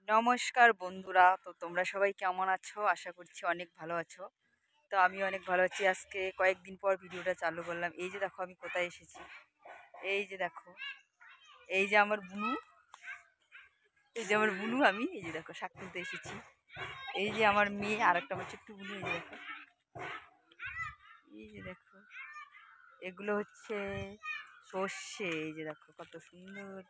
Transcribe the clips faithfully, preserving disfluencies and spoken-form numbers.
নমস্কার বন্ধুরা, তো তোমরা সবাই কেমন আছো? আশা করছি অনেক ভালো আছো। তো আমি অনেক ভালো আছি। আজকে কয়েকদিন পর ভিডিওটা চালু করলাম। এই যে দেখো আমি কোথায় এসেছি। এই যে দেখো, এই যে আমার বুনু, এই যে আমার বুনু আমি এই যে দেখো শাক তুলতে এসেছি। এই যে আমার মেয়ে, আর একটা আমার ছোট্ট বুনু, এই যে দেখো, এই যে দেখো, এগুলো হচ্ছে সর্ষে। এই যে দেখো কত সুন্দর।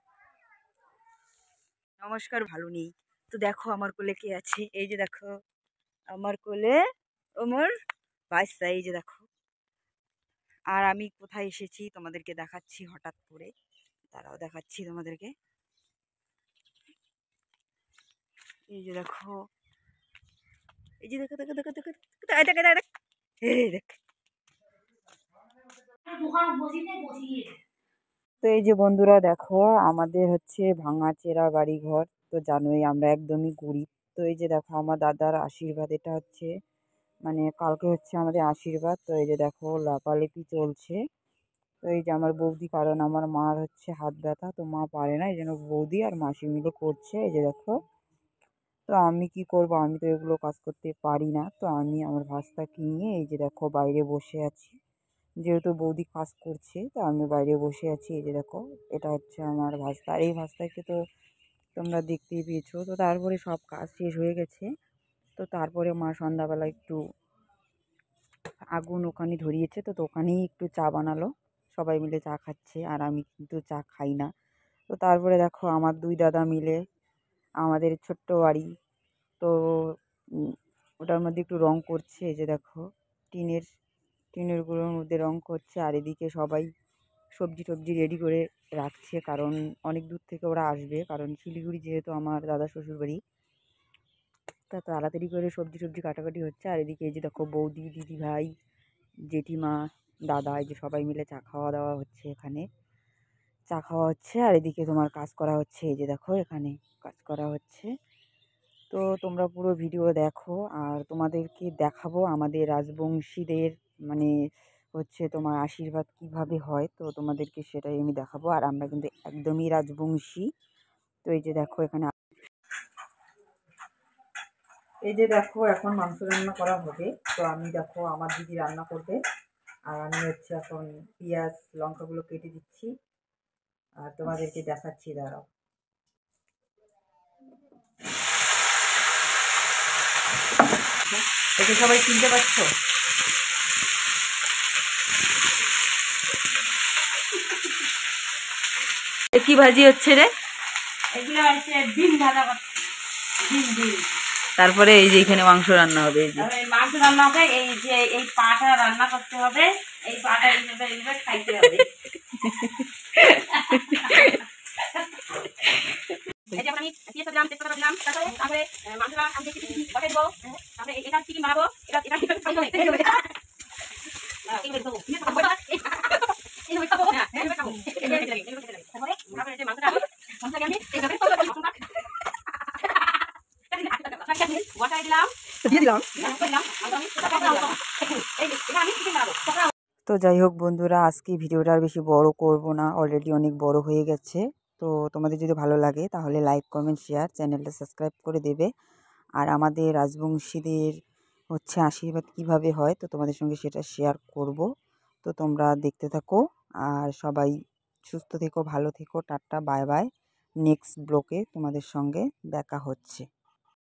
নমস্কার, ভালো নেই তো দেখো আমার কোলে কে আছে। এই যে দেখো আমার কোলে ওমর বাচ্চা, এই যে দেখো। আর আমি কোথায় এসেছি তোমাদেরকে দেখাচ্ছি হঠাৎ করে, তারাও দেখাচ্ছি তোমাদেরকে। এই যে দেখো, এই যে দেখো দেখো দেখো দেখো দেখো দেখো দেখো, এই দেখ। তো এই যে বন্ধুরা দেখো, আমাদের হচ্ছে ভাঙাচেরা বাড়ি ঘর, তো জানোই আমরা একদমই গরিব। তো এই যে দেখো আমার দাদার আশীর্বাদ, এটা হচ্ছে মানে কালকে হচ্ছে আমাদের আশীর্বাদ। তো এই যে দেখো লাপালাপি চলছে। তো এই যে আমার বৌদি, কারণ আমার মার হচ্ছে হাত ব্যথা, তো মা পারে না, এই জন্য বৌদি আর মাসি মিলে করছে। এই যে দেখো, তো আমি কি করব, আমি তো এগুলো কাজ করতে পারি না। তো আমি আমার ভাস্তাকে নিয়ে এই যে দেখো বাইরে বসে আছি, যেহেতু বৌদি কাজ করছে তো আমি বাইরে বসে আছি। এই যে দেখো, এটা হচ্ছে আমার ভাস্তা, আর এই ভাস্তাকে তো তোমরা দেখতেই পেয়েছো। তো তারপরে সব কাজ শেষ হয়ে গেছে। তো তারপরে মা সন্ধ্যাবেলা একটু আগুন ওখানে ধরিয়েছে, তো ওখানেই একটু চা বানালো, সবাই মিলে চা খাচ্ছে, আর আমি কিন্তু চা খাই না। তো তারপরে দেখো আমার দুই দাদা মিলে আমাদের ছোট্ট বাড়ি, তো উম, ওটার মধ্যে একটু রং করছে। এই যে দেখো টিনের টিনেরগুলোর মধ্যে রং করছে, আর এদিকে সবাই সবজি টবজি রেডি করে রাখছে, কারণ অনেক দূর থেকে ওরা আসবে, কারণ শিলিগুড়ি যেহেতু আমার দাদা শ্বশুর বাড়ি। তা তাড়াতাড়ি করে সবজি টবজি কাটাকাটি হচ্ছে। আর এদিকে এই যে দেখো বৌদি, দিদি ভাই, জেঠিমা, দাদা, এই যে সবাই মিলে চা খাওয়া দাওয়া হচ্ছে এখানে, চা খাওয়া হচ্ছে। আর এদিকে তোমার কাজ করা হচ্ছে, এই যে দেখো এখানে কাজ করা হচ্ছে। তো তোমরা পুরো ভিডিও দেখো, আর তোমাদেরকে দেখাবো আমাদের রাজবংশীদের মানে হচ্ছে তোমার আশীর্বাদ কিভাবে হয়, তো তোমাদেরকে সেটাই আমি দেখাবো। আর আমরা কিন্তু একদমই রাজবংশী। তো এই যে দেখো এখানে, এই যে দেখো এখন মাংস রান্না করা হবে। তো আমি দেখো আমার দিদি রান্না করবে, আর আমি হচ্ছে এখন পেঁয়াজ লঙ্কাগুলো কেটে দিচ্ছি, আর তোমাদেরকে দেখাচ্ছি, দাঁড়াও। এটা সবাই চিনতে পারছো? কি ভাজি হচ্ছে রে? এগুলো হচ্ছে ডিম ভাজা, ডিম ডিম। তারপরে এই যে এখানে মাংস রান্না হবে, এই যে মাংস রান্না হবে। এই যে এই পাটা রান্না করতে হবে, এই পাটা এইভাবে এইভাবে খাইতে হবে। এই যেমন আমি পেঁয়াজ দিলাম, তেজপাতা দিলাম, তারপরে তারপরে মাংস আমি দেখি বসাই দেবো, তারপরে এটা চিকেন বানাবো, এটা এটা খাইতে হবে। তো যাই হোক বন্ধুরা, আজকে ভিডিওটা আর বেশি বড় করব না, অলরেডি অনেক বড় হয়ে গেছে। তো তোমাদের যদি ভালো লাগে তাহলে লাইক কমেন্ট শেয়ার, চ্যানেলটা সাবস্ক্রাইব করে দেবে। আর আমাদের রাজবংশীদের হচ্ছে আশীর্বাদ কিভাবে হয়, তো তোমাদের সঙ্গে সেটা শেয়ার করব। তো তোমরা দেখতে থাকো, আর সবাই সুস্থ থেকো, ভালো থেকো, টাটা, বাই বাই। নেক্সট ব্লগে তোমাদের সঙ্গে দেখা হচ্ছে।